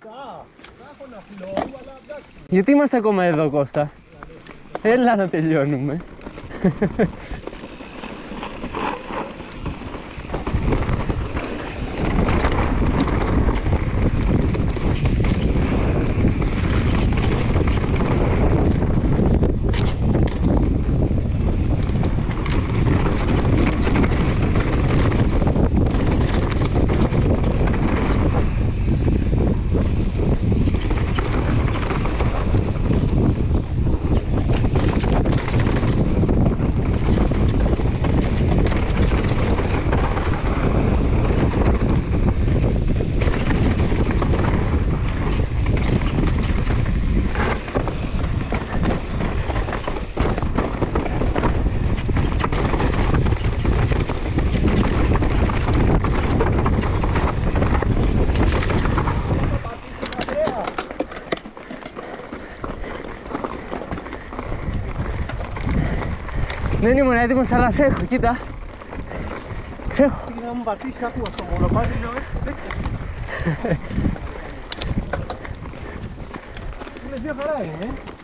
Θα έχω ένα φλόγο, αλλά εντάξει. Γιατί είμαστε ακόμα εδώ, Κώστα? Έλα να τελειώνουμε. Δεν ήμουν έτοιμος, αλλά σε έχω, κοίτα. Σε έχω. Πήγε να μου πατήσει, άκουγα στο μονοπάτι, λέω είναι μια χαρά είναι,